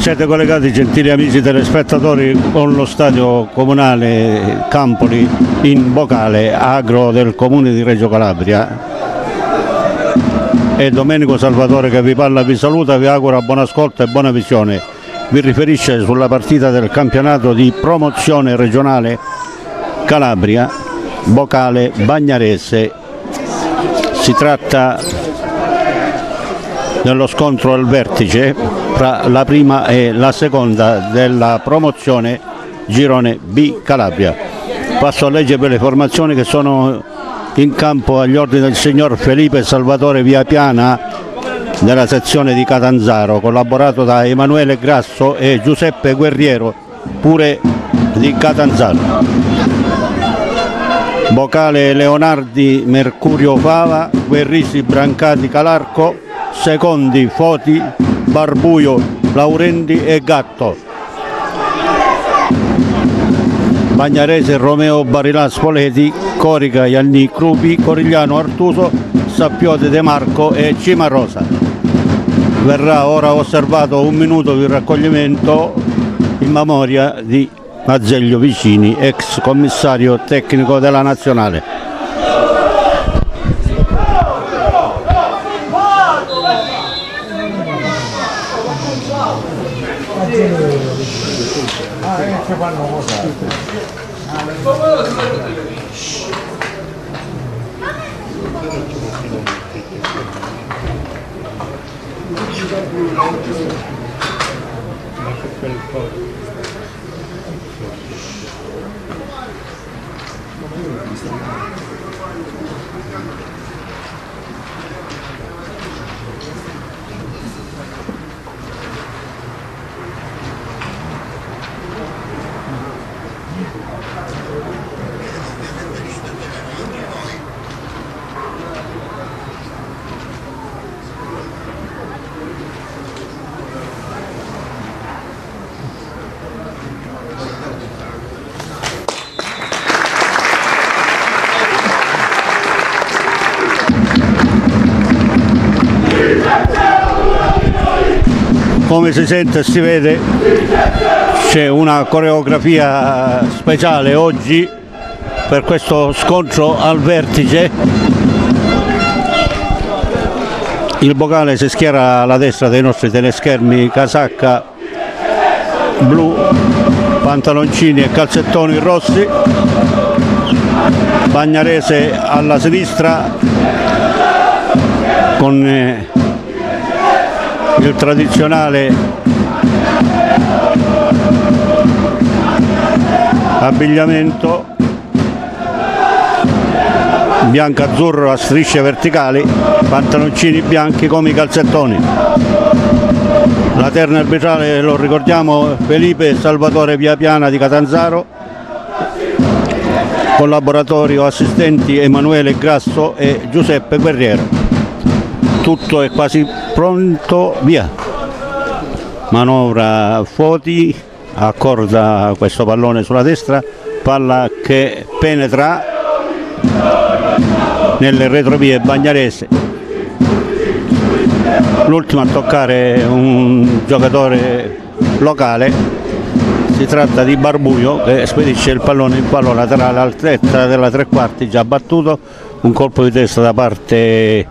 Siete collegati, gentili amici telespettatori, con lo stadio comunale Campoli in Bocale, agro del comune di Reggio Calabria. E Domenico Salvatore che vi parla, vi saluta, vi augura buon ascolto e buona visione. Vi riferisce sulla partita del campionato di promozione regionale Calabria, Bocale Bagnarese. Si tratta dello scontro al vertice tra la prima e la seconda della promozione girone B Calabria. Passo a leggere le formazioni che sono in campo agli ordini del signor Felipe Salvatore Viapiana della sezione di Catanzaro, collaborato da Emanuele Grasso e Giuseppe Guerriero, pure di Catanzaro. Bocale Leonardi Mercurio Fava, Guerrisi Brancati Calarco, Secondi Foti Barbuio Laurendi e Gatto. Bagnarese Romeo Barilà Spoleti, Corica Ianni Crupi, Corigliano Artuso, Sappiote De Marco e Cimarosa. Verrà ora osservato un minuto di raccoglimento in memoria di Azeglio Vicini, ex commissario tecnico della nazionale. Come si sente e si vede, c'è una coreografia speciale oggi per questo scontro al vertice. Il Bocale si schiera alla destra dei nostri teleschermi, casacca blu, pantaloncini e calzettoni rossi. Bagnarese alla sinistra con il tradizionale abbigliamento bianco-azzurro a strisce verticali, pantaloncini bianchi come i calzettoni. La terna arbitrale, lo ricordiamo, Felipe Salvatore Viapiana di Catanzaro, collaboratori o assistenti Emanuele Grasso e Giuseppe Guerriero. Tutto è quasi pronto, via. Manovra Foti, accorda questo pallone sulla destra, palla che penetra nelle retrovie bagnarese. L'ultimo a toccare un giocatore locale, si tratta di Barbuio che spedisce il pallone in fallo laterale all'altezza della tre quarti, già battuto, un colpo di testa da parte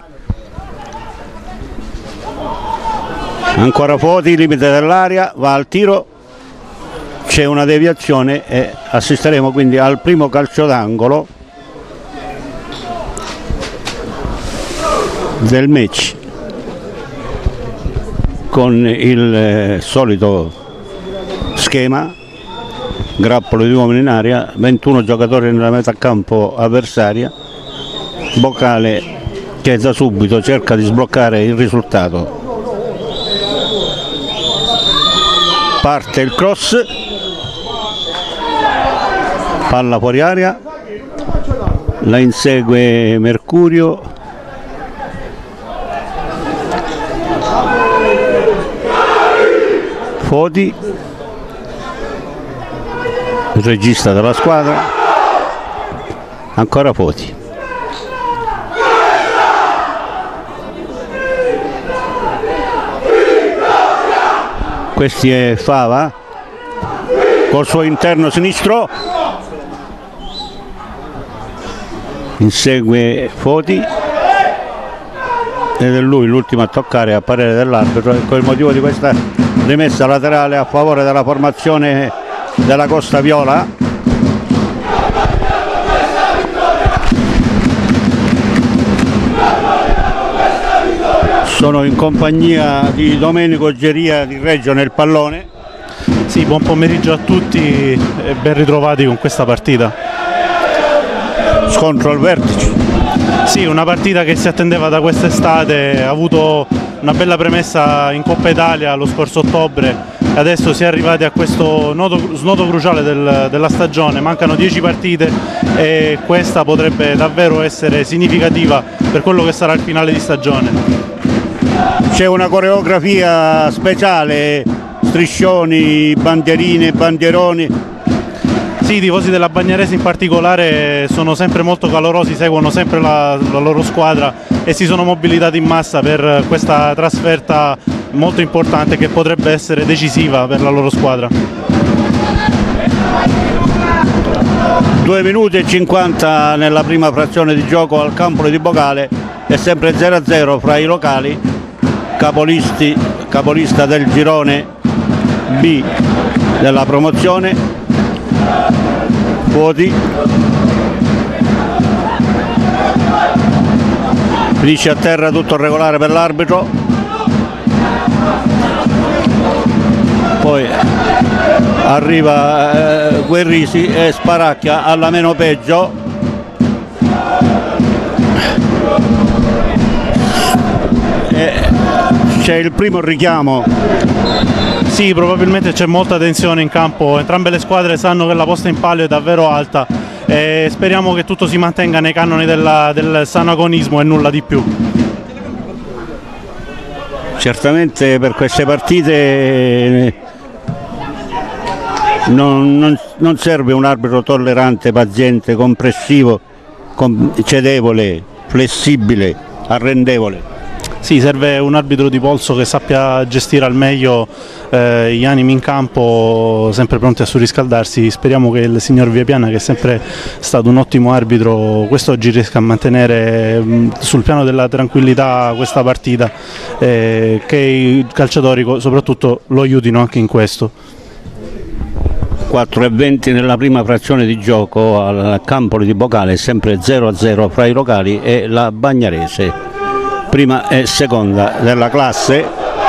ancora Foti, limite dell'area, va al tiro, c'è una deviazione e assisteremo quindi al primo calcio d'angolo del match, con il solito schema, grappolo di uomini in area, 21 giocatori nella metà campo avversaria. Bocale che da subito cerca di sbloccare il risultato. Parte il cross, palla fuori area, la insegue Mercurio, Foti, il regista della squadra, ancora Foti. Questi è Fava col suo interno sinistro, insegue Foti ed è lui l'ultimo a toccare a parere dell'arbitro, e con il motivo di questa rimessa laterale a favore della formazione della Costa Viola. Sono in compagnia di Domenico Geria di Reggio nel pallone. Sì, buon pomeriggio a tutti e ben ritrovati con questa partita. Scontro al vertice. Sì, una partita che si attendeva da quest'estate, ha avuto una bella premessa in Coppa Italia lo scorso ottobre e adesso si è arrivati a questo snodo cruciale della stagione. Mancano 10 partite e questa potrebbe davvero essere significativa per quello che sarà il finale di stagione. C'è una coreografia speciale, striscioni, bandierine, bandieroni. Sì, i tifosi della Bagnarese in particolare sono sempre molto calorosi, seguono sempre la loro squadra e si sono mobilitati in massa per questa trasferta molto importante che potrebbe essere decisiva per la loro squadra. 2 minuti e 50 nella prima frazione di gioco al campo di Bocale, è sempre 0-0 fra i locali, capolista del girone B della promozione. Foti finisce a terra, tutto regolare per l'arbitro, poi arriva Guerrisi e sparacchia alla meno peggio. C'è il primo richiamo. Sì, probabilmente c'è molta tensione in campo, entrambe le squadre sanno che la posta in palio è davvero alta e speriamo che tutto si mantenga nei canoni del sano agonismo e nulla di più. Certamente per queste partite non serve un arbitro tollerante, paziente, compressivo, cedevole, flessibile, arrendevole. Sì, serve un arbitro di polso che sappia gestire al meglio gli animi in campo, sempre pronti a surriscaldarsi. Speriamo che il signor Viapiana, che è sempre stato un ottimo arbitro, quest'oggi riesca a mantenere sul piano della tranquillità questa partita, che i calciatori soprattutto lo aiutino anche in questo. 4:20 nella prima frazione di gioco al campo di Bocale, sempre 0-0 fra i locali e la Bagnarese, prima e seconda della classe.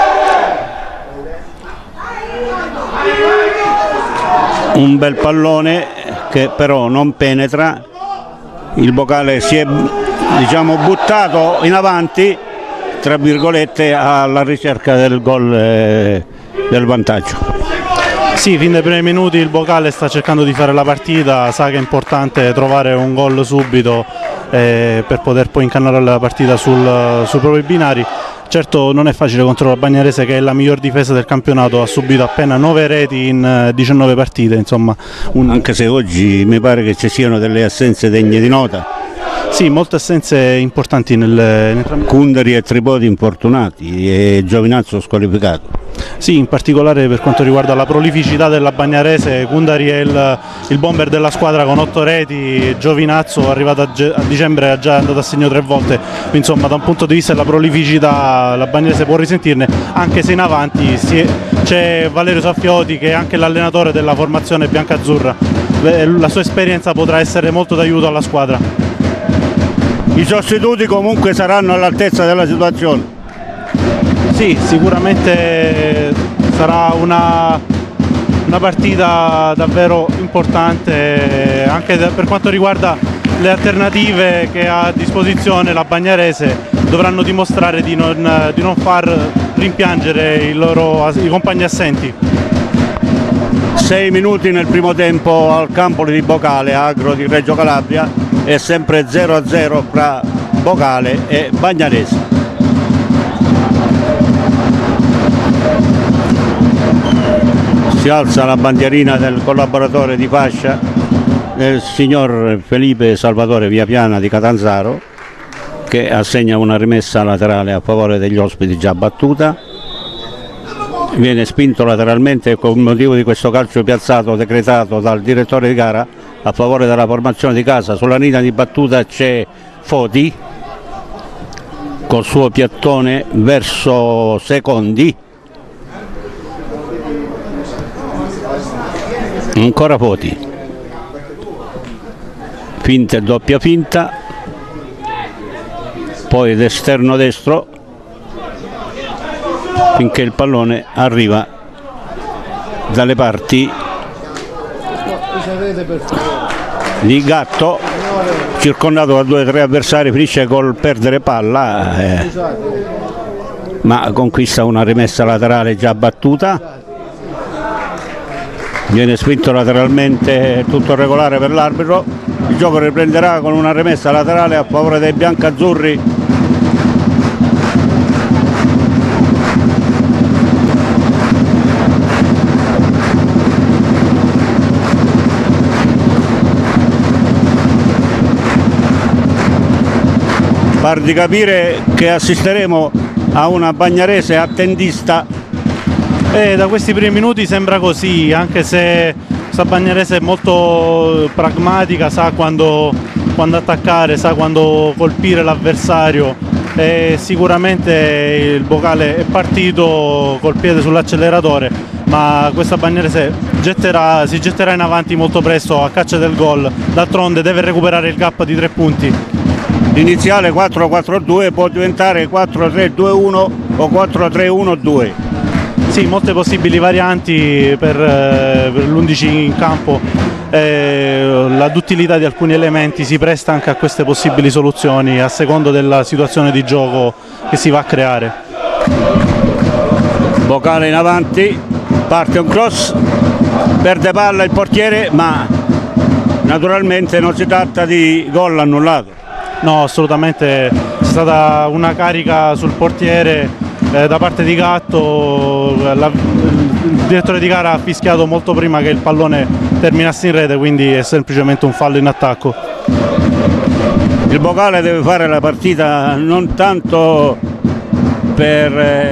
Un bel pallone che però non penetra, il Bocale si è buttato in avanti tra virgolette alla ricerca del gol del vantaggio. Sì, fin dai primi minuti il Bocale sta cercando di fare la partita, sa che è importante trovare un gol subito per poter poi incannare la partita sui propri binari. Certo non è facile contro la Bagnarese, che è la miglior difesa del campionato, ha subito appena 9 reti in 19 partite, insomma. Anche se oggi mi pare che ci siano delle assenze degne di nota. Sì, molte assenze importanti Cundari e Tripodi infortunati e Giovinazzo squalificato. Sì, in particolare per quanto riguarda la prolificità della Bagnarese, Cundari è il bomber della squadra con 8 reti, Giovinazzo arrivato a dicembre è già andato a segno 3 volte, quindi insomma da un punto di vista della prolificità la Bagnarese può risentirne, anche se in avanti c'è Valerio Saffioti, che è anche l'allenatore della formazione biancazzurra. La sua esperienza potrà essere molto d'aiuto alla squadra. I sostituti comunque saranno all'altezza della situazione. Sì, sicuramente sarà una partita davvero importante anche per quanto riguarda le alternative che ha a disposizione la Bagnarese. Dovranno dimostrare di non far rimpiangere i compagni assenti. 6 minuti nel primo tempo al campo di Bocale, Agro di Reggio Calabria, è sempre 0-0 fra Bocale e Bagnarese. Si alza la bandierina del collaboratore di fascia del signor Felipe Salvatore Viapiana di Catanzaro, che assegna una rimessa laterale a favore degli ospiti già battuta. viene spinto lateralmente con motivo di questo calcio piazzato decretato dal direttore di gara a favore della formazione di casa. Sulla linea di battuta c'è Foti col suo piattone verso Secondi, ancora Foti, finta e doppia finta, poi d'esterno destro finché il pallone arriva dalle parti di Gatto, circondato da 2 o 3 avversari, finisce col perdere palla, ma conquista una rimessa laterale già battuta. Viene spinto lateralmente, tutto regolare per l'arbitro. Il gioco riprenderà con una rimessa laterale a favore dei biancazzurri. Par di capire che assisteremo a una Bagnarese attendista. Da questi primi minuti sembra così, anche se questa Bagnarese è molto pragmatica, sa quando attaccare, sa quando colpire l'avversario, e sicuramente il Bocale è partito col piede sull'acceleratore, ma questa Bagnarese si getterà in avanti molto presto a caccia del gol. D'altronde deve recuperare il gap di 3 punti. L'iniziale 4-4-2 può diventare 4-3-2-1 o 4-3-1-2. Sì, molte possibili varianti per l'11 in campo. La duttilità di alcuni elementi si presta anche a queste possibili soluzioni a secondo della situazione di gioco che si va a creare. Bocale in avanti, parte un cross, perde palla il portiere, ma naturalmente non si tratta di gol annullato. No, assolutamente, c'è stata una carica sul portiere da parte di Gatto. Il direttore di gara ha fischiato molto prima che il pallone terminasse in rete, quindi è semplicemente un fallo in attacco. Il Bocale deve fare la partita non tanto per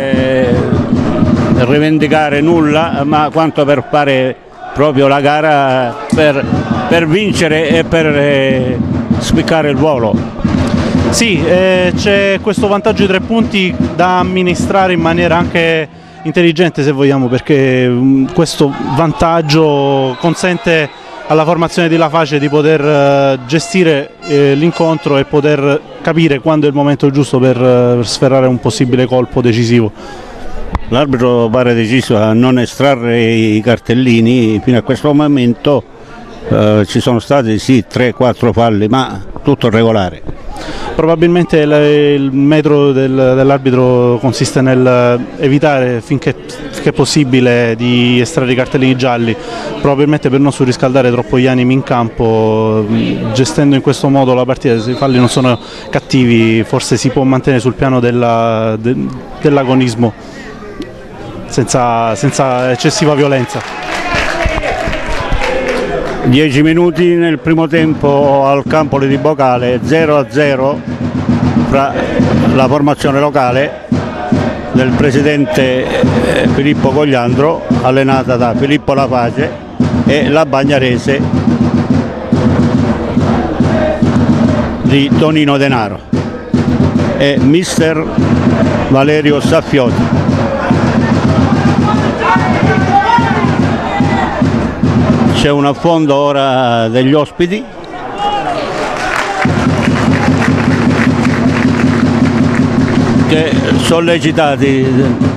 rivendicare nulla, ma quanto per fare proprio la gara per vincere e per spiccare il volo. Sì, c'è questo vantaggio di 3 punti da amministrare in maniera anche intelligente, se vogliamo, perché questo vantaggio consente alla formazione di Laface di poter gestire l'incontro e poter capire quando è il momento giusto per sferrare un possibile colpo decisivo. L'arbitro pare deciso a non estrarre i cartellini. Fino a questo momento ci sono stati sì 3-4 falli, ma tutto regolare. Probabilmente il metro dell'arbitro consiste nel evitare finché è possibile di estrarre i cartellini gialli, probabilmente per non surriscaldare troppo gli animi in campo. Gestendo in questo modo la partita, se i falli non sono cattivi, forse si può mantenere sul piano dell'agonismo senza eccessiva violenza. 10 minuti nel primo tempo al campo di Bocale, 0-0 fra la formazione locale del presidente Filippo Cogliandro, allenata da Filippo Laface, e la Bagnarese di Tonino Denaro e mister Valerio Saffioti. C'è un affondo ora degli ospiti. Che sollecitati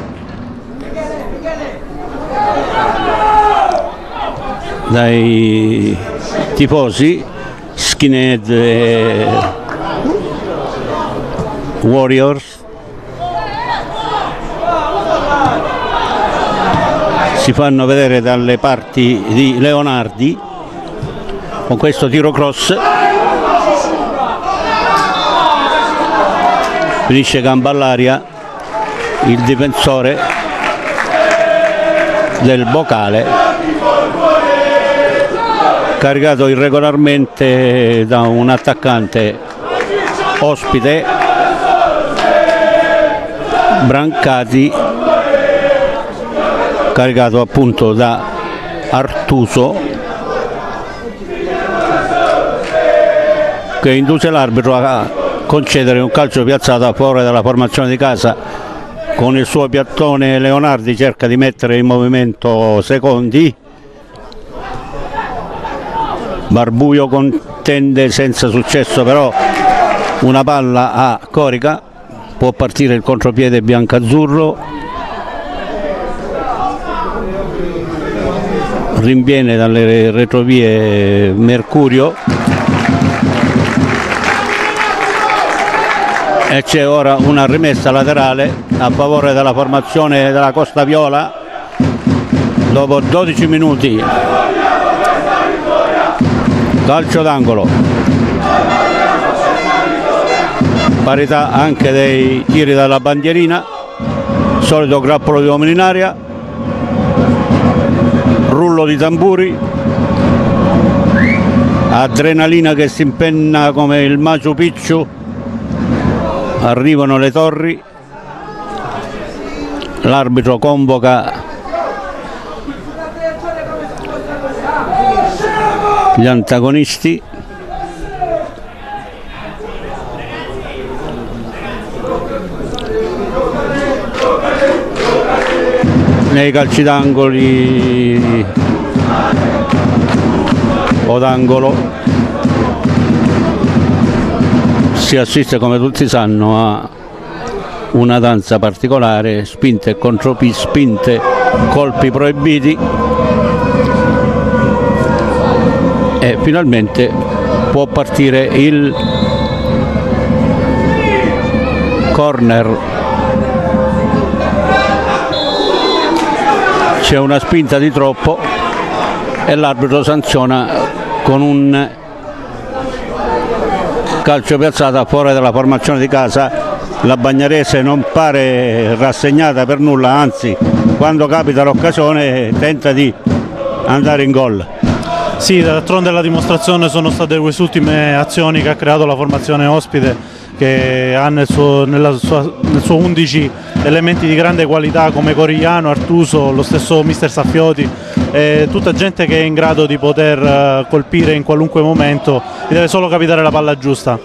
dai tifosi Skinhead e Warriors si fanno vedere dalle parti di Leonardi con questo tiro cross, finisce gamba all'aria il difensore del Bocale, caricato irregolarmente da un attaccante ospite, Brancati, caricato appunto da Artuso, che induce l'arbitro a concedere un calcio piazzato a favore della formazione di casa. Con il suo piattone Leonardi cerca di mettere in movimento Secondi. Barbuio contende senza successo, però una palla a Corica, può partire il contropiede biancazzurro, rinviene dalle retrovie Mercurio e c'è ora una rimessa laterale a favore della formazione della Costa Viola dopo 12 minuti. Calcio d'angolo, parità anche dei tiri dalla bandierina, solito grappolo di uomini in aria, rullo di tamburi, adrenalina che si impenna come il Machu Picchu, arrivano le torri, l'arbitro convoca gli antagonisti. Nei calci d'angoli o d'angolo si assiste, come tutti sanno, a una danza particolare, spinte e controspinte, colpi proibiti, e finalmente può partire il corner. C'è una spinta di troppo e l'arbitro sanziona con un calcio piazzato a favore della formazione di casa. La Bagnarese non pare rassegnata per nulla, anzi quando capita l'occasione tenta di andare in gol. Sì, d'altronde la dimostrazione sono state queste ultime azioni che ha creato la formazione ospite, che ha nel suo 11 elementi di grande qualità come Corigliano, Artuso, lo stesso mister Saffioti, tutta gente che è in grado di poter colpire in qualunque momento, gli deve solo capitare la palla giusta.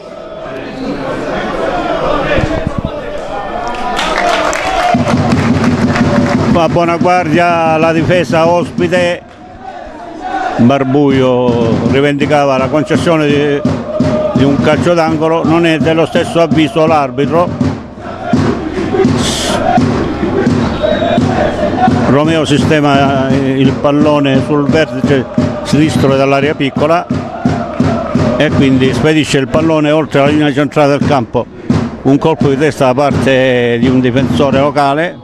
A buona guardia la difesa ospite, Barbuio rivendicava la concessione di un calcio d'angolo, non è dello stesso avviso l'arbitro. Romeo sistema il pallone sul vertice sinistro dell'area piccola e quindi spedisce il pallone oltre la linea centrale del campo. Un colpo di testa da parte di un difensore locale.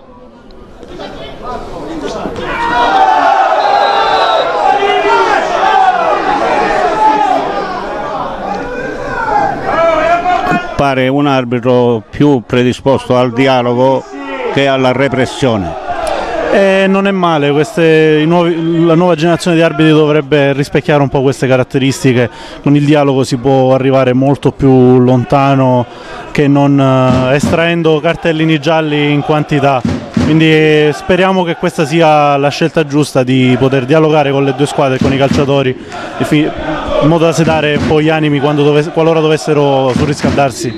Pare un arbitro più predisposto al dialogo che alla repressione. Non è male, la nuova generazione di arbitri dovrebbe rispecchiare un po' queste caratteristiche. Con il dialogo si può arrivare molto più lontano che non estraendo cartellini gialli in quantità. Quindi speriamo che questa sia la scelta giusta, di poter dialogare con le due squadre e con i calciatori, in modo da sedare un po' gli animi qualora dovessero surriscaldarsi.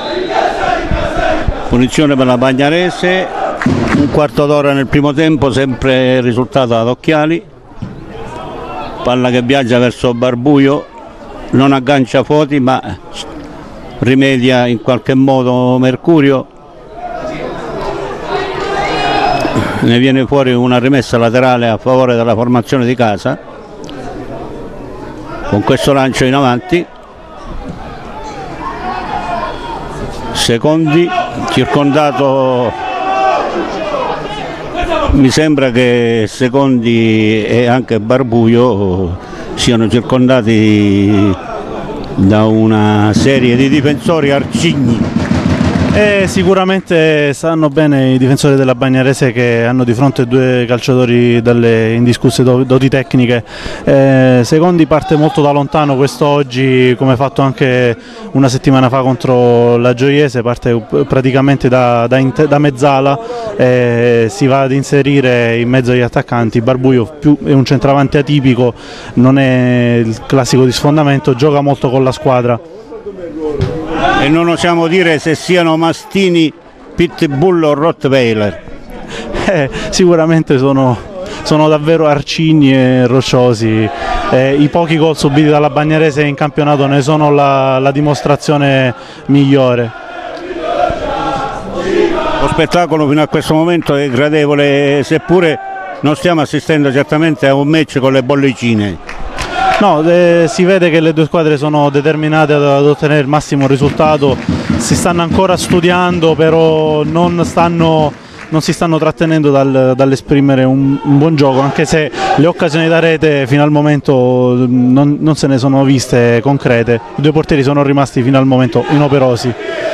Punizione per la Bagnarese, un quarto d'ora nel primo tempo, sempre risultato ad occhiali. Palla che viaggia verso Barbuio, non aggancia Foti ma rimedia in qualche modo Mercurio. Ne viene fuori una rimessa laterale a favore della formazione di casa, con questo lancio in avanti. Secondi, circondato, mi sembra che Secondi e anche Barbuio siano circondati da una serie di difensori arcigni. Sicuramente sanno bene i difensori della Bagnarese che hanno di fronte due calciatori dalle indiscusse doti tecniche. Secondi parte molto da lontano quest'oggi, come fatto anche una settimana fa contro la Gioiese, parte praticamente da mezzala, si va ad inserire in mezzo agli attaccanti. Barbuio è un centravanti atipico, non è il classico di sfondamento, gioca molto con la squadra. E non osiamo dire se siano mastini, pitbull o rottweiler. Sicuramente sono davvero arcigni e rocciosi. I pochi gol subiti dalla Bagnarese in campionato ne sono la dimostrazione migliore. Lo spettacolo fino a questo momento è gradevole, seppure non stiamo assistendo certamente a un match con le bollicine. No, si vede che le due squadre sono determinate ad ottenere il massimo risultato, si stanno ancora studiando, però non si stanno trattenendo dall'esprimere un buon gioco, anche se le occasioni da rete fino al momento non se ne sono viste concrete. I due portieri sono rimasti fino al momento inoperosi.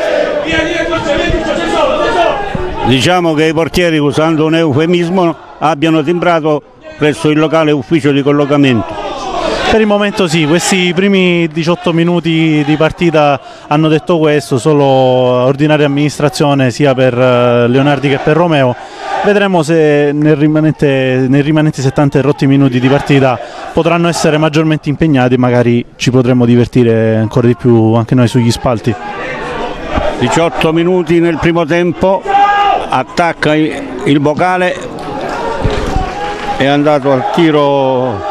Diciamo che i portieri, usando un eufemismo, abbiano timbrato presso il locale ufficio di collocamento. Per il momento sì, questi primi 18 minuti di partita hanno detto questo, solo ordinaria amministrazione sia per Leonardi che per Romeo. Vedremo se nei rimanenti 70 e rotti minuti di partita potranno essere maggiormente impegnati, magari ci potremo divertire ancora di più anche noi sugli spalti. 18 minuti nel primo tempo, attacca il Bocale, è andato al tiro.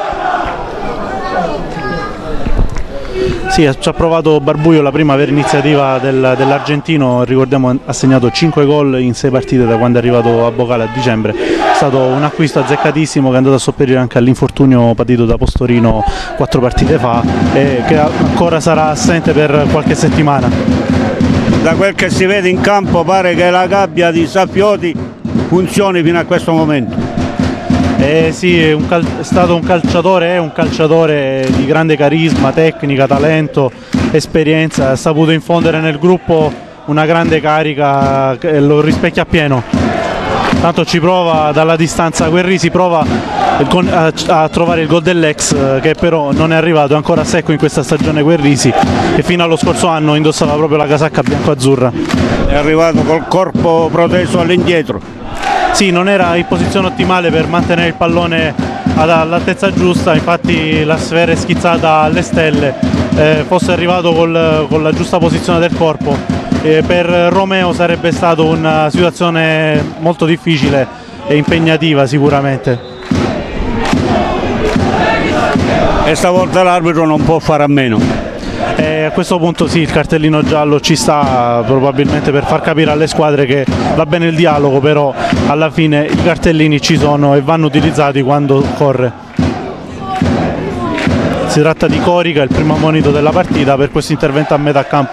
Sì, ci ha provato Barbuio, la prima vera iniziativa dell'argentino, ricordiamo ha segnato 5 gol in 6 partite da quando è arrivato a Bocale a dicembre. È stato un acquisto azzeccatissimo che è andato a sopperire anche all'infortunio patito da Postorino 4 partite fa e che ancora sarà assente per qualche settimana. Da quel che si vede in campo pare che la gabbia di Saffioti funzioni fino a questo momento. Sì, è stato un calciatore di grande carisma, tecnica, talento, esperienza, ha saputo infondere nel gruppo una grande carica che lo rispecchia appieno. Tanto ci prova dalla distanza Guerrisi, prova a trovare il gol dell'ex, che però non è arrivato, è ancora secco in questa stagione Guerrisi, che fino allo scorso anno indossava proprio la casacca bianco-azzurra. È arrivato col corpo proteso all'indietro. Sì, non era in posizione ottimale per mantenere il pallone all'altezza giusta, infatti la sfera è schizzata alle stelle. Fosse arrivato con la giusta posizione del corpo, per Romeo sarebbe stata una situazione molto difficile e impegnativa sicuramente. E stavolta l'arbitro non può fare a meno. A questo punto sì, il cartellino giallo ci sta, probabilmente per far capire alle squadre che va bene il dialogo, però alla fine i cartellini ci sono e vanno utilizzati quando occorre. Si tratta di Corica, il primo ammonito della partita per questo intervento a metà campo.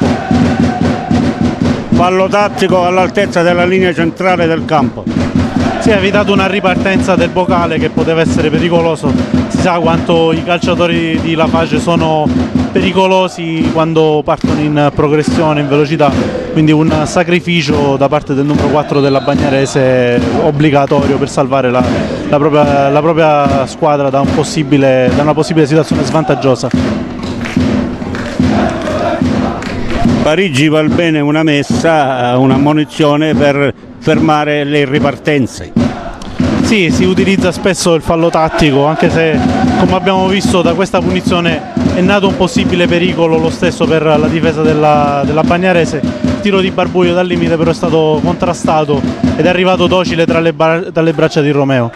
Fallo tattico all'altezza della linea centrale del campo. Si è evitato una ripartenza del Bocale che poteva essere pericoloso. Si sa quanto i calciatori di Laface sono pericolosi quando partono in progressione, in velocità, quindi un sacrificio da parte del numero 4 della Bagnarese obbligatorio per salvare la propria squadra da una possibile situazione svantaggiosa. Parigi val bene una messa, un'ammonizione per fermare le ripartenze. Sì, si utilizza spesso il fallo tattico, anche se come abbiamo visto da questa punizione è nato un possibile pericolo lo stesso per la difesa della Bagnarese. Il tiro di Barbuio dal limite però è stato contrastato ed è arrivato docile dalle braccia di Romeo.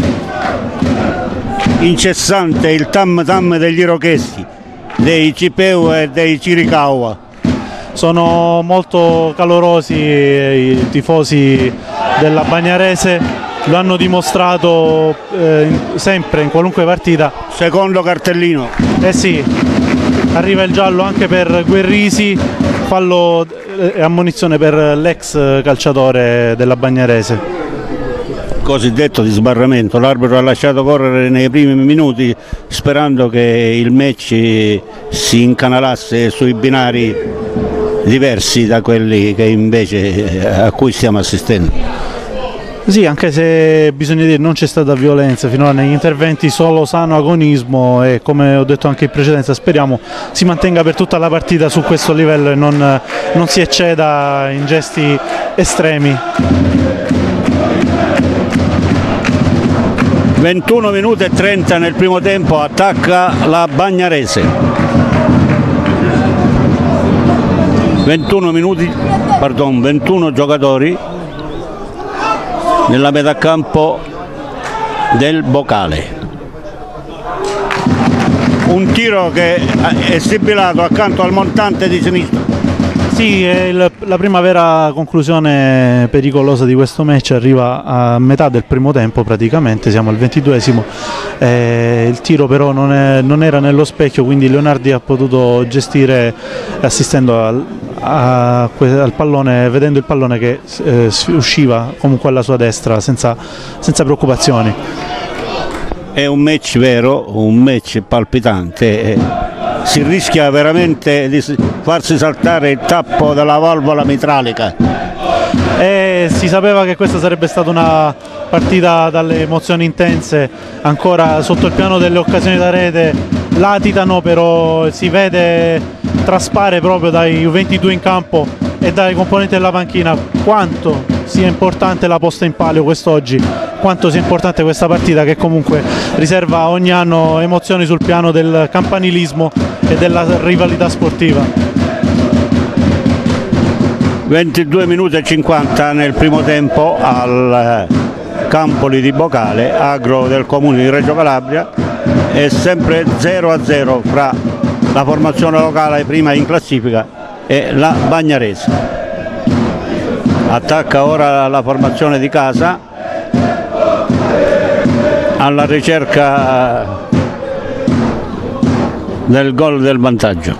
Incessante il tam tam degli irochesi, dei Cipeu e dei Chiricahua. Sono molto calorosi i tifosi della Bagnarese, lo hanno dimostrato sempre in qualunque partita. Secondo cartellino. Eh sì, arriva il giallo anche per Guerrisi, fallo e ammonizione per l'ex calciatore della Bagnarese. Cosiddetto di sbarramento, l'arbitro ha lasciato correre nei primi minuti sperando che il match si incanalasse sui binari diversi da quelli che invece a cui stiamo assistendo. Sì, anche se bisogna dire non c'è stata violenza finora negli interventi, solo sano agonismo e come ho detto anche in precedenza speriamo si mantenga per tutta la partita su questo livello e non si ecceda in gesti estremi. 21 minuti e 30 nel primo tempo, attacca la Bagnarese. 21 giocatori nella metà campo del Bocale. Un tiro che è sibilato accanto al montante di sinistra. Sì, la prima vera conclusione pericolosa di questo match arriva a metà del primo tempo praticamente, siamo al 22esimo, il tiro però non era nello specchio, quindi Leonardi ha potuto gestire assistendo al pallone, vedendo il pallone che usciva comunque alla sua destra senza preoccupazioni. È un match vero, un match palpitante. Si rischia veramente di farsi saltare il tappo della valvola mitralica. Si sapeva che questa sarebbe stata una partita dalle emozioni intense, ancora sotto il piano delle occasioni da rete latitano, però si vede, traspare proprio dai 22 in campo e dai componenti della panchina quanto sia importante la posta in palio quest'oggi, quanto sia importante questa partita che comunque riserva ogni anno emozioni sul piano del campanilismo e della rivalità sportiva. 22 minuti e 50 nel primo tempo al Campoli di Bocale, agro del comune di Reggio Calabria, è sempre 0-0 fra la formazione locale prima in classifica e la Bagnarese. Attacca ora la formazione di casa alla ricerca del gol del vantaggio.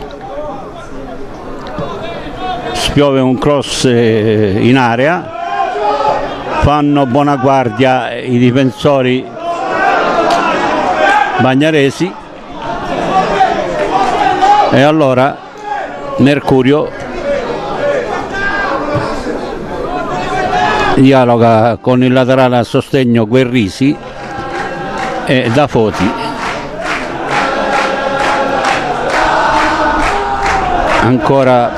Spiove un cross in area, fanno buona guardia i difensori bagnaresi e allora Mercurio dialoga con il laterale a sostegno Guerrisi e Dafoti. Ancora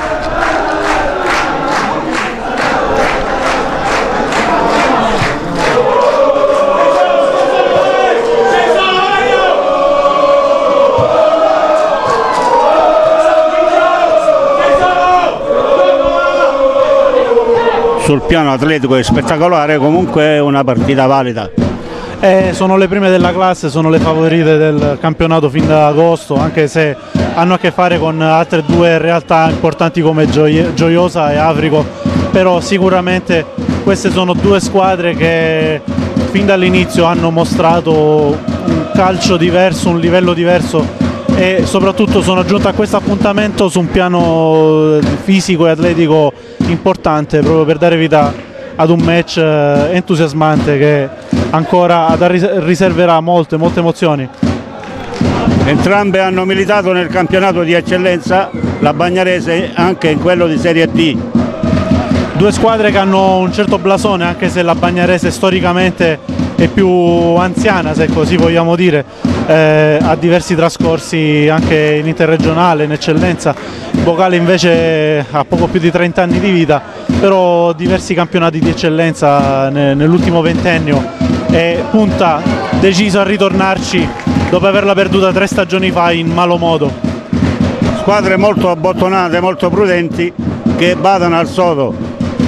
sul piano atletico e spettacolare, comunque è una partita valida. Sono le prime della classe, sono le favorite del campionato fin da agosto, anche se hanno a che fare con altre due realtà importanti come Gioiosa e Africo, però sicuramente queste sono due squadre che fin dall'inizio hanno mostrato un calcio diverso, un livello diverso e soprattutto sono giunte a questo appuntamento su un piano fisico e atletico importante, proprio per dare vita ad un match entusiasmante che ancora riserverà molte emozioni. Entrambe hanno militato nel campionato di eccellenza, la Bagnarese anche in quello di Serie D. Due squadre che hanno un certo blasone, anche se la Bagnarese storicamente è più anziana, se così vogliamo dire, ha diversi trascorsi anche in interregionale, in eccellenza. Il Bocale invece ha poco più di 30 anni di vita, però diversi campionati di eccellenza nell'ultimo ventennio e punta deciso a ritornarci dopo averla perduta 3 stagioni fa in malo modo. Squadre molto abbottonate, molto prudenti, che badano al sodo.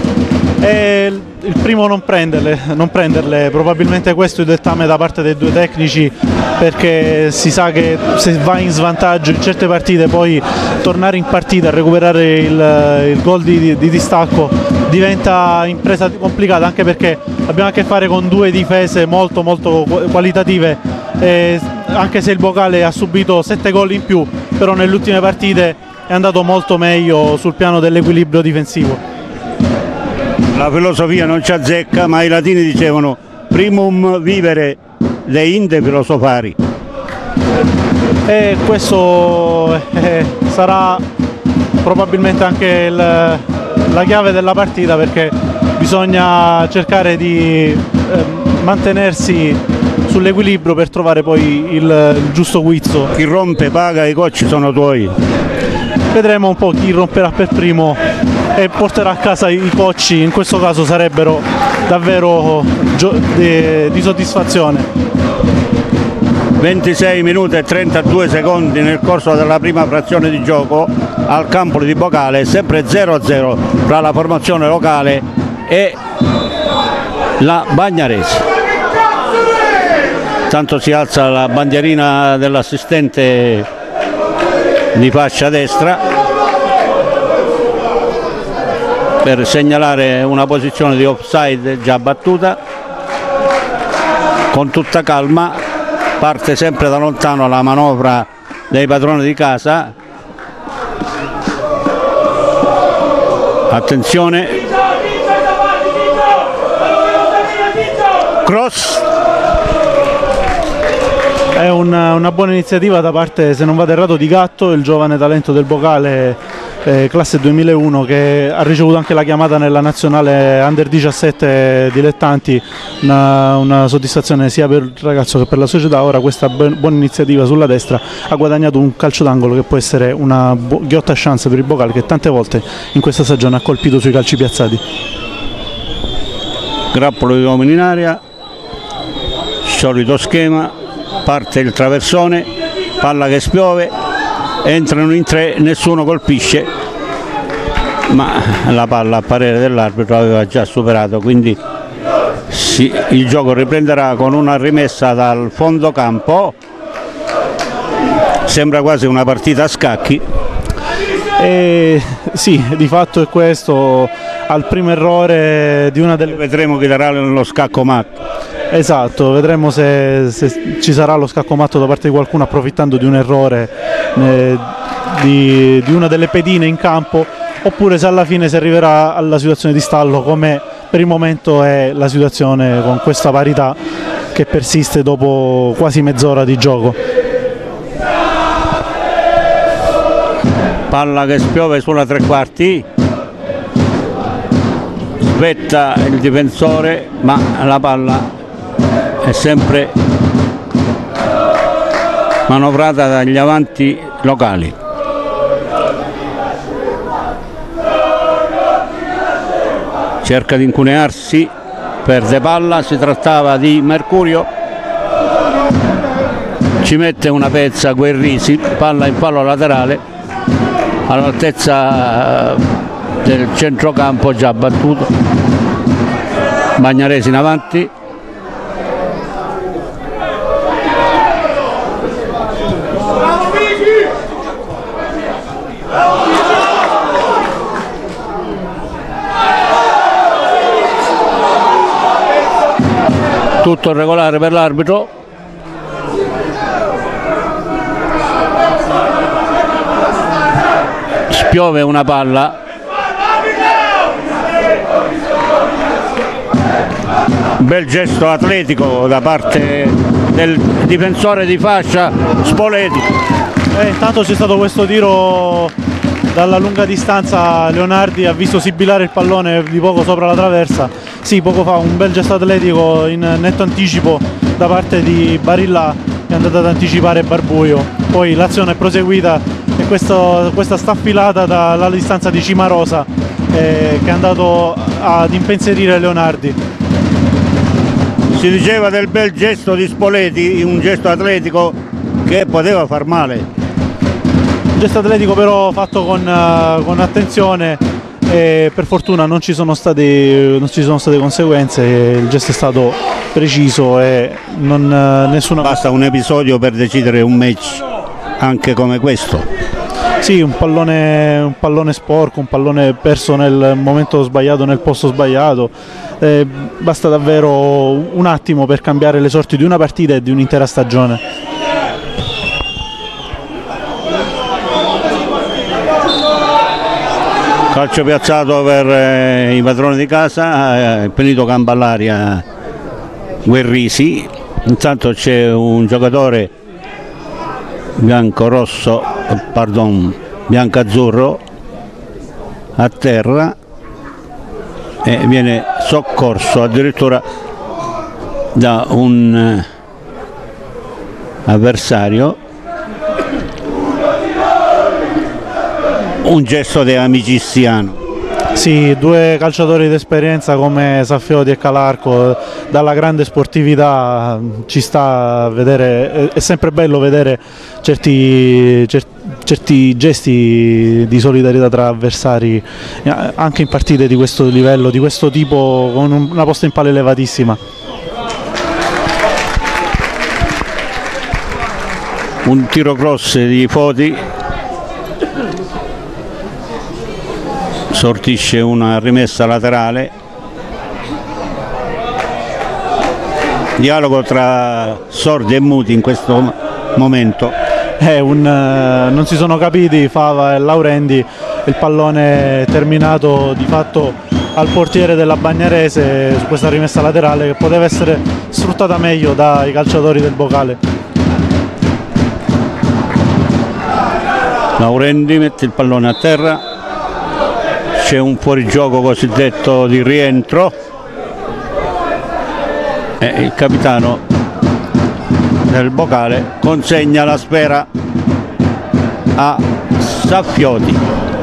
Il primo non prenderle, probabilmente questo è il dettame da parte dei due tecnici, perché si sa che se vai in svantaggio in certe partite poi tornare in partita a recuperare il gol di distacco diventa impresa complicata, anche perché abbiamo a che fare con due difese molto qualitative, anche se il Bocale ha subito 7 gol in più, però nelle ultime partite è andato molto meglio sul piano dell'equilibrio difensivo. La filosofia non ci azzecca, ma i latini dicevano primum vivere de inde philosophari. E questo sarà probabilmente anche la chiave della partita, perché bisogna cercare di mantenersi sull'equilibrio per trovare poi il giusto guizzo. Chi rompe paga, i cocci sono tuoi. Vedremo un po' chi romperà per primo e porterà a casa i cocci, in questo caso sarebbero davvero di soddisfazione. 26 minuti e 32 secondi nel corso della prima frazione di gioco al campo di Bocale, sempre 0-0 tra la formazione locale e la Bagnarese. Tanto si alza la bandierina dell'assistente di fascia destra per segnalare una posizione di offside già battuta. Con tutta calma parte sempre da lontano la manovra dei padroni di casa. Attenzione, cross. È una buona iniziativa da parte, se non vado errato, di Gatto, il giovane talento del Bocale, classe 2001, che ha ricevuto anche la chiamata nella nazionale Under 17 dilettanti. Una soddisfazione sia per il ragazzo che per la società. Ora questa buona iniziativa sulla destra ha guadagnato un calcio d'angolo che può essere una ghiotta chance per il Bocale, che tante volte in questa stagione ha colpito sui calci piazzati. Grappolo di uomini in aria, solito schema. Parte il traversone, palla che spiove, entrano in tre, nessuno colpisce, ma la palla a parere dell'arbitro aveva già superato, quindi il gioco riprenderà con una rimessa dal fondo campo. Sembra quasi una partita a scacchi. Sì, di fatto è questo. Al primo errore di una delle... Vedremo chi darà lo scacco matto. Esatto, vedremo se ci sarà lo scacco matto da parte di qualcuno, approfittando di un errore di una delle pedine in campo, oppure se alla fine si arriverà alla situazione di stallo, come per il momento è la situazione, con questa parità che persiste dopo quasi mezz'ora di gioco. Palla che spiove sulla tre quarti, svetta il difensore, ma la palla è sempre manovrata dagli avanti locali. Cerca di incunearsi, perde palla, si trattava di Mercurio, ci mette una pezza Guerrisi, palla in fallo laterale all'altezza del centrocampo già battuto. Bagnarese in avanti, tutto regolare per l'arbitro. Spiove una palla, bel gesto atletico da parte del difensore di fascia Spoleti. Intanto c'è stato questo tiro dalla lunga distanza, Leonardi ha visto sibilare il pallone di poco sopra la traversa. Sì, poco fa un bel gesto atletico in netto anticipo da parte di Barilla, che è andato ad anticipare Barbuio. Poi l'azione è proseguita e questa staffilata dalla distanza di Cimarosa che è andato ad impensierire Leonardi. Si diceva del bel gesto di Spoleti, un gesto atletico che poteva far male. Un gesto atletico però fatto con attenzione, e per fortuna non ci sono state conseguenze, il gesto è stato preciso e nessuna... Basta un episodio per decidere un match anche come questo. Sì, un pallone sporco, un pallone perso nel momento sbagliato, nel posto sbagliato. Basta davvero un attimo per cambiare le sorti di una partita e di un'intera stagione. Calcio piazzato per i padroni di casa, è finito campo all'aria Guerrisi. Intanto c'è un giocatore bianco-azzurro a terra e viene soccorso addirittura da un avversario. Un gesto di amiciziano. Sì, due calciatori d'esperienza come Saffioti e Calarco, dalla grande sportività, ci sta a vedere, è sempre bello vedere certi gesti di solidarietà tra avversari, anche in partite di questo livello, di questo tipo, con una posta in palla elevatissima. Un tiro cross di Foti, sortisce una rimessa laterale, dialogo tra sordi e muti in questo momento. Non si sono capiti Fava e Laurendi, il pallone è terminato di fatto al portiere della Bagnarese su questa rimessa laterale che poteva essere sfruttata meglio dai calciatori del Bocale. Laurendi mette il pallone a terra, c'è un fuorigioco cosiddetto di rientro e il capitano del Bocale consegna la sfera a Saffioti.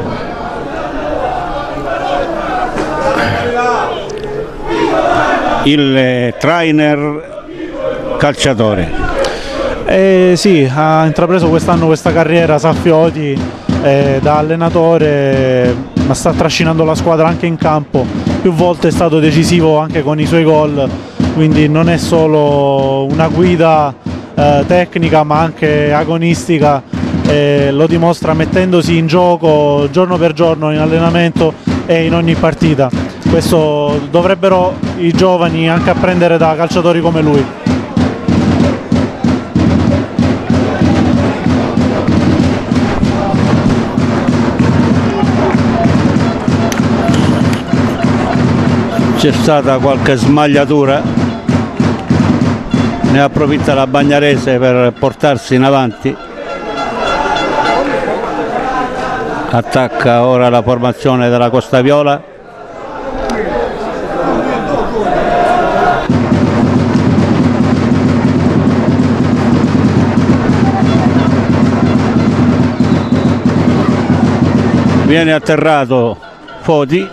Il trainer calciatore. Sì, ha intrapreso quest'anno questa carriera Saffioti da allenatore, ma sta trascinando la squadra anche in campo, più volte è stato decisivo anche con i suoi gol, quindi non è solo una guida tecnica ma anche agonistica, lo dimostra mettendosi in gioco giorno per giorno in allenamento e in ogni partita. Questo dovrebbero i giovani anche apprendere da calciatori come lui. C'è stata qualche smagliatura, ne approfitta la Bagnarese per portarsi in avanti. Attacca ora la formazione della Costa Viola. Viene atterrato Foti.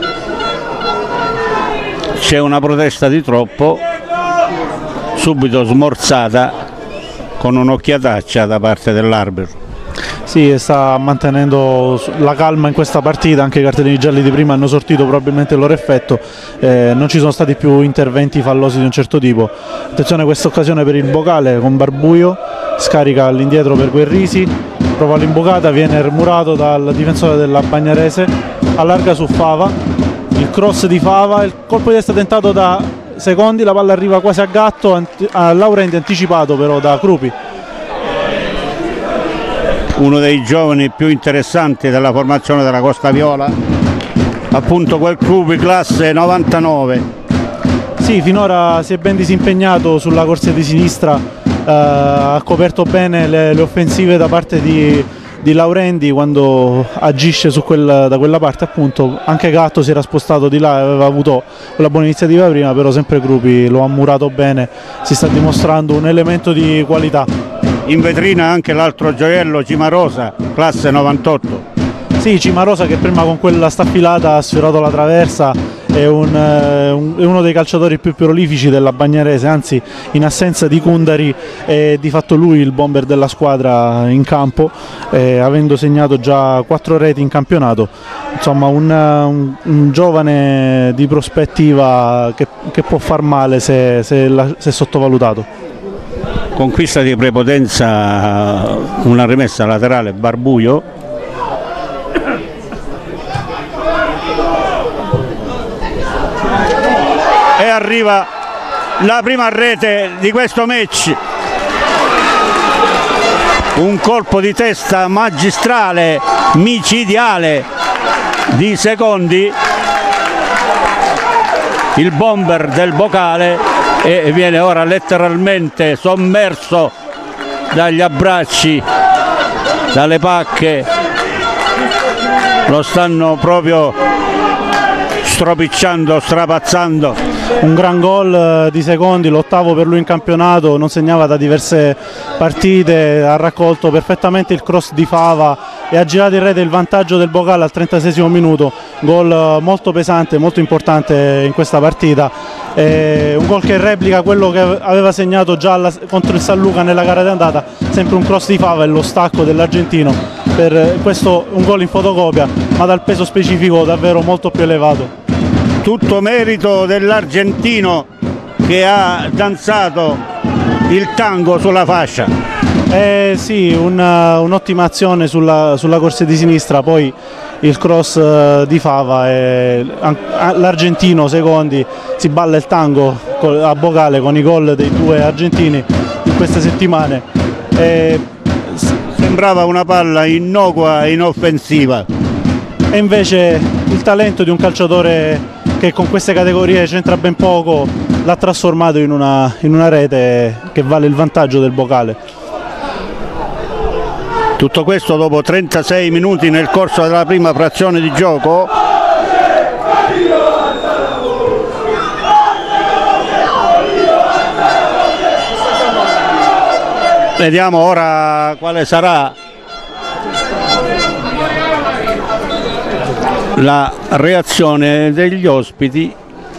C'è una protesta di troppo, subito smorzata con un'occhiataccia da parte dell'arbitro. Sì, sta mantenendo la calma in questa partita, anche i cartellini gialli di prima hanno sortito probabilmente il loro effetto, non ci sono stati più interventi fallosi di un certo tipo. Attenzione a questa occasione per il Bocale con Barbuio, scarica all'indietro per Guerrisi, prova l'imbucata, viene murato dal difensore della Bagnarese, allarga su Fava. Il cross di Fava, il colpo di testa tentato da Secondi, la palla arriva quasi a gatto, a Laurendi anticipato però da Crupi. Uno dei giovani più interessanti della formazione della Costa Viola, appunto quel Crupi classe 99. Sì, finora si è ben disimpegnato sulla corsia di sinistra, ha coperto bene le offensive da parte di Laurendi quando agisce da quella parte, appunto. Anche Gatto si era spostato di là e aveva avuto quella buona iniziativa prima, però sempre Crupi lo ha murato bene, si sta dimostrando un elemento di qualità. In vetrina anche l'altro gioiello Cimarosa, classe 98. Sì, Cimarosa che prima con quella staffilata ha sfiorato la traversa, è uno dei calciatori più prolifici della Bagnarese, anzi in assenza di Cundari è di fatto lui il bomber della squadra in campo, avendo segnato già 4 reti in campionato. Insomma un giovane di prospettiva che può far male se sottovalutato. Conquista di prepotenza, una rimessa laterale Barbuio. E arriva la prima rete di questo match. Un colpo di testa magistrale, micidiale di Secondi, il bomber del Bocale, e viene ora letteralmente sommerso dagli abbracci, dalle pacche lo stanno proprio stropicciando, strapazzando. Un gran gol di Secondi, l'8º per lui in campionato, non segnava da diverse partite, ha raccolto perfettamente il cross di Fava e ha girato in rete il vantaggio del Bocale al 36esimo minuto, gol molto pesante, molto importante in questa partita, un gol che replica quello che aveva segnato già contro il San Luca nella gara d'andata, sempre un cross di Fava e lo stacco dell'argentino, per questo un gol in fotocopia ma dal peso specifico davvero molto più elevato. Tutto merito dell'argentino che ha danzato il tango sulla fascia. Sì, un'ottima azione sulla corsia di sinistra, poi il cross di Fava e l'argentino Secondi si balla il tango a Bocale con i gol dei due argentini in queste settimane. Sembrava una palla innocua e inoffensiva. E invece il talento di un calciatore che con queste categorie c'entra ben poco l'ha trasformato in una rete che vale il vantaggio del Bocale. Tutto questo dopo 36 minuti nel corso della prima frazione di gioco. Vediamo ora quale sarà la reazione degli ospiti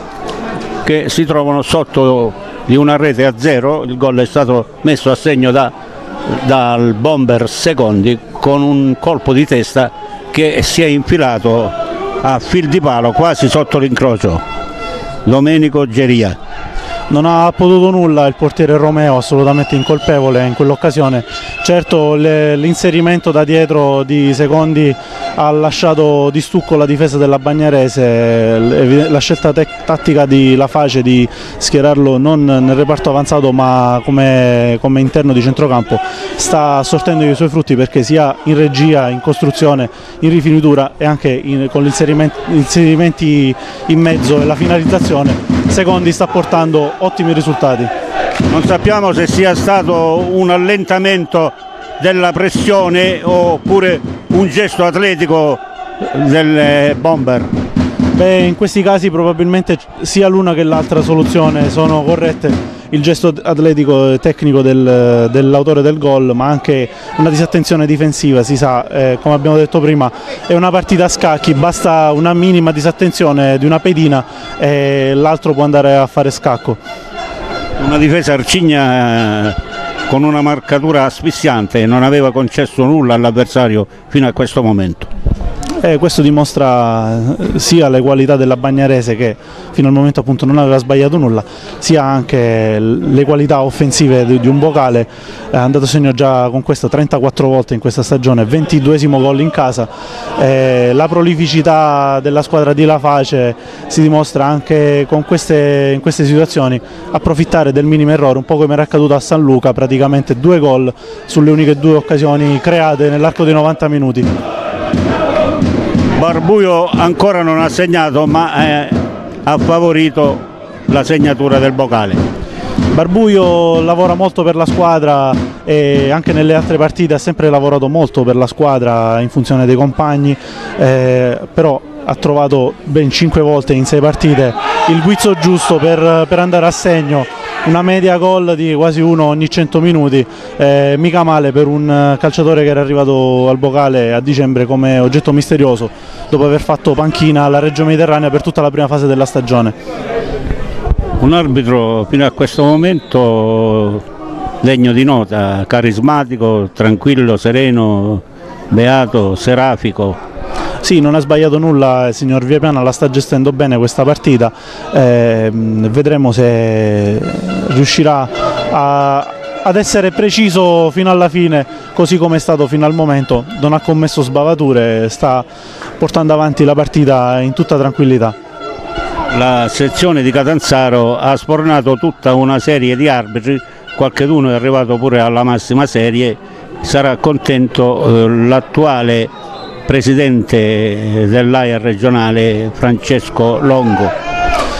che si trovano sotto di una rete a 0. Il gol è stato messo a segno dal bomber Secondi con un colpo di testa che si è infilato a fil di palo quasi sotto l'incrocio. Domenico Geria. Non ha potuto nulla il portiere Romeo, assolutamente incolpevole in quell'occasione. Certo l'inserimento da dietro di Secondi ha lasciato di stucco la difesa della Bagnarese, la scelta tattica di Laface di schierarlo non nel reparto avanzato ma come interno di centrocampo sta sortendo i suoi frutti, perché sia in regia, in costruzione, in rifinitura e anche con gli inserimenti in mezzo e la finalizzazione Secondi sta portando ottimi risultati. Non sappiamo se sia stato un allentamento della pressione oppure un gesto atletico del bomber. Beh, in questi casi probabilmente sia l'una che l'altra soluzione sono corrette. Il gesto atletico e tecnico dell'autore del gol, ma anche una disattenzione difensiva, si sa, come abbiamo detto prima, è una partita a scacchi, basta una minima disattenzione di una pedina e l'altro può andare a fare scacco. Una difesa arcigna con una marcatura asfissiante, non aveva concesso nulla all'avversario fino a questo momento. Questo dimostra sia le qualità della Bagnarese, che fino al momento appunto non aveva sbagliato nulla, sia anche le qualità offensive di un Bocale. È andato a segno già con questo 34 volte in questa stagione, 22esimo gol in casa. La prolificità della squadra di Laface si dimostra anche in queste situazioni, approfittare del minimo errore, un po' come era accaduto a San Luca, praticamente 2 gol sulle uniche 2 occasioni create nell'arco dei 90 minuti. Barbuio ancora non ha segnato, ma ha favorito la segnatura del Bocale. Barbuio lavora molto per la squadra e anche nelle altre partite ha sempre lavorato molto per la squadra in funzione dei compagni, però ha trovato ben 5 volte in 6 partite il guizzo giusto per andare a segno. Una media gol di quasi 1 ogni 100 minuti, mica male per un calciatore che era arrivato al Bocale a dicembre come oggetto misterioso, dopo aver fatto panchina alla Reggio Mediterranea per tutta la prima fase della stagione. Un arbitro fino a questo momento degno di nota, carismatico, tranquillo, sereno, beato, serafico. Sì, non ha sbagliato nulla il signor Viepiana, la sta gestendo bene questa partita, vedremo se riuscirà ad essere preciso fino alla fine, così come è stato fino al momento. Non ha commesso sbavature, sta portando avanti la partita in tutta tranquillità. La sezione di Catanzaro ha spornato tutta una serie di arbitri, qualcheduno è arrivato pure alla massima serie. Sarà contento l'attuale presidente dell'AIA regionale Francesco Longo.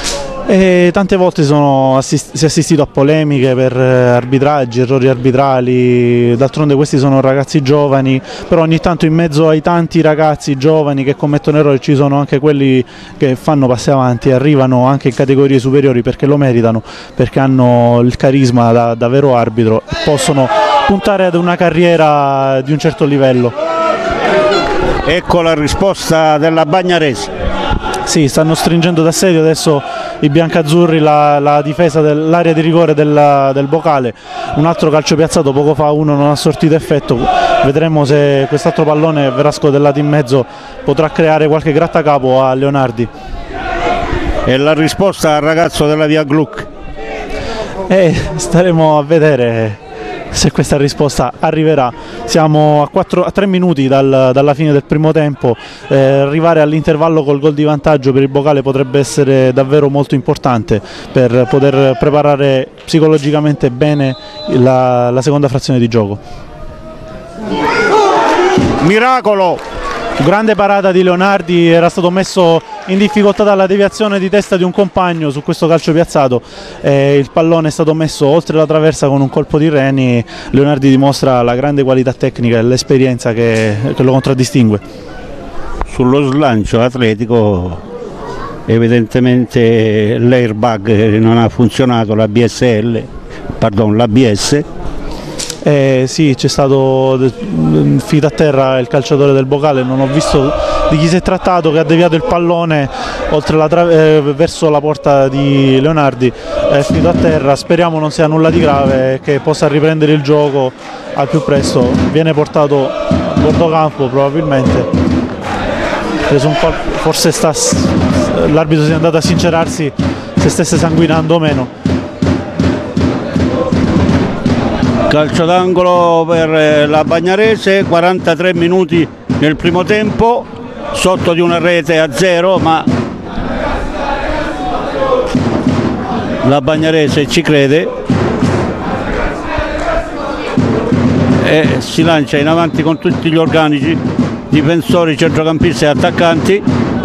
E tante volte si è assistito a polemiche per arbitraggi, errori arbitrali, d'altronde questi sono ragazzi giovani, però ogni tanto in mezzo ai tanti ragazzi giovani che commettono errori ci sono anche quelli che fanno passi avanti e arrivano anche in categorie superiori perché lo meritano, perché hanno il carisma da vero arbitro e possono puntare ad una carriera di un certo livello. Ecco la risposta della Bagnarese. Sì, stanno stringendo d'assedio adesso i biancazzurri la difesa dell'area di rigore del Bocale. Un altro calcio piazzato poco fa, uno non ha sortito effetto, vedremo se quest'altro pallone verrà scodellato in mezzo, potrà creare qualche grattacapo a Leonardi. E la risposta al ragazzo della via Gluck? Staremo a vedere se questa risposta arriverà. Siamo a 3 minuti dalla fine del primo tempo, arrivare all'intervallo col gol di vantaggio per il Bocale potrebbe essere davvero molto importante per poter preparare psicologicamente bene la seconda frazione di gioco. Miracolo! Grande parata di Leonardi, era stato messo in difficoltà dalla deviazione di testa di un compagno su questo calcio piazzato, il pallone è stato messo oltre la traversa con un colpo di reni. Leonardi dimostra la grande qualità tecnica e l'esperienza che lo contraddistingue. Sullo slancio atletico evidentemente l'airbag non ha funzionato, l'ABS. Sì, c'è stato finito a terra il calciatore del Bocale, non ho visto di chi si è trattato, che ha deviato il pallone verso la porta di Leonardi, è finito a terra, speriamo non sia nulla di grave e che possa riprendere il gioco al più presto. Viene portato a bordo campo probabilmente, forse l'arbitro si è andato a sincerarsi se stesse sanguinando o meno. Calcio d'angolo per la Bagnarese, 43 minuti nel primo tempo, sotto di una rete a 0, ma la Bagnarese ci crede e si lancia in avanti con tutti gli organici, difensori, centrocampisti e attaccanti.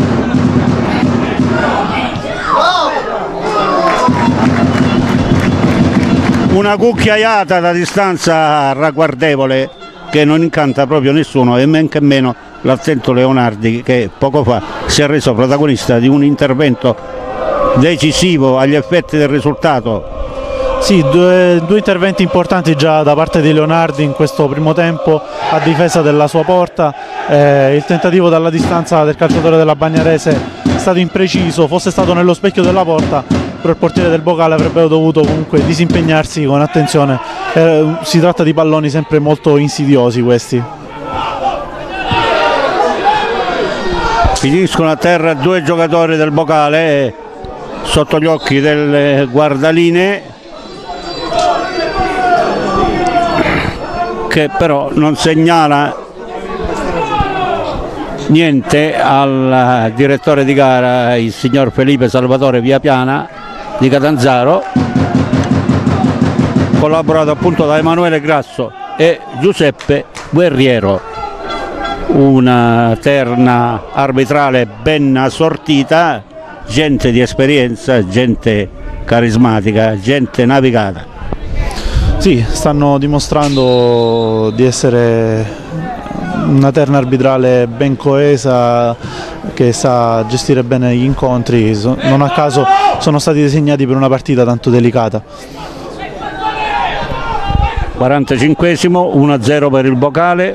Una cucchiaiata da distanza ragguardevole che non incanta proprio nessuno e men che meno l'attento Leonardi, che poco fa si è reso protagonista di un intervento decisivo agli effetti del risultato. Sì, due interventi importanti già da parte di Leonardi in questo primo tempo a difesa della sua porta. Il tentativo dalla distanza del calciatore della Bagnarese è stato impreciso, fosse stato nello specchio della porta, però il portiere del Bocale avrebbe dovuto comunque disimpegnarsi con attenzione. Si tratta di palloni sempre molto insidiosi questi. Finiscono a terra due giocatori del Bocale sotto gli occhi del guardaline, che però non segnala niente al direttore di gara, il signor Felipe Salvatore Viapiana di Catanzaro, collaborato appunto da Emanuele Grasso e Giuseppe Guerriero. Una terna arbitrale ben assortita, gente di esperienza, gente carismatica, gente navigata. Sì, stanno dimostrando di essere una terna arbitrale ben coesa, che sa gestire bene gli incontri, non a caso sono stati disegnati per una partita tanto delicata. 45esimo, 1-0 per il Bocale,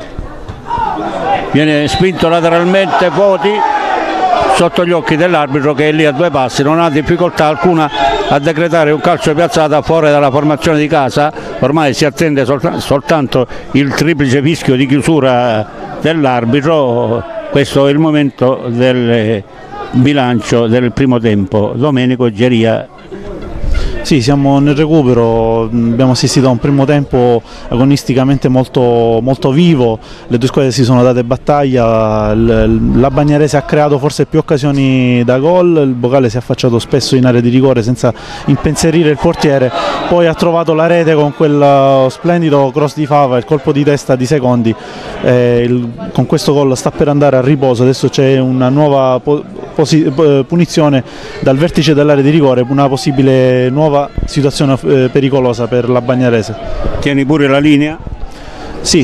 viene spinto lateralmente Poti sotto gli occhi dell'arbitro, che è lì a due passi, non ha difficoltà alcuna a decretare un calcio piazzato fuori dalla formazione di casa. Ormai si attende soltanto il triplice fischio di chiusura dell'arbitro. Questo è il momento del bilancio del primo tempo. Domenico Geria. Sì, siamo nel recupero, abbiamo assistito a un primo tempo agonisticamente molto vivo, le due squadre si sono date battaglia, la Bagnarese ha creato forse più occasioni da gol, il Bocale si è affacciato spesso in area di rigore senza impensierire il portiere, poi ha trovato la rete con quel splendido cross di Fava, il colpo di testa di Secondi, con questo gol sta per andare a riposo, adesso c'è una nuova punizione dal vertice dell'area di rigore, una possibile nuova situazione pericolosa per la Bagnarese. Tieni pure la linea? Sì,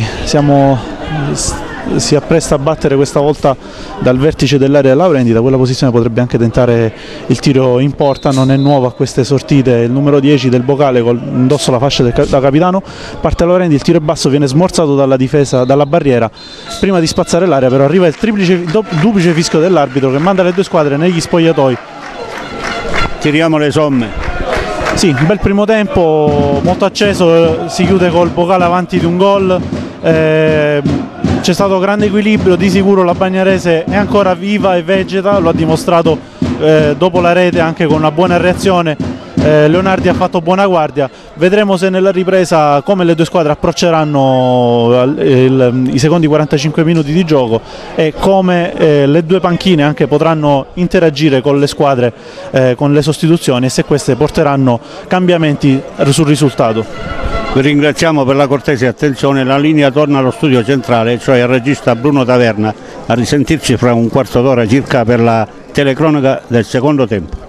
si appresta a battere questa volta dal vertice dell'area Laurendi. Da quella posizione potrebbe anche tentare il tiro in porta, non è nuovo a queste sortite il numero 10 del Bocale con indosso la fascia da capitano. Parte Laurendi, il tiro è basso, viene smorzato dalla difesa, dalla barriera prima di spazzare l'area, però arriva il duplice fischio dell'arbitro che manda le due squadre negli spogliatoi. Tiriamo le somme. Sì, un bel primo tempo molto acceso, si chiude col Bocale avanti di un gol. C'è stato grande equilibrio, di sicuro la Bagnarese è ancora viva e vegeta, lo ha dimostrato dopo la rete anche con una buona reazione. Leonardi ha fatto buona guardia, vedremo se nella ripresa come le due squadre approcceranno i secondi 45 minuti di gioco e come le due panchine anche potranno interagire con le squadre con le sostituzioni e se queste porteranno cambiamenti sul risultato. Vi ringraziamo per la cortese attenzione, la linea torna allo studio centrale, cioè al regista Bruno Taverna, a risentirci fra un quarto d'ora circa per la telecronaca del secondo tempo.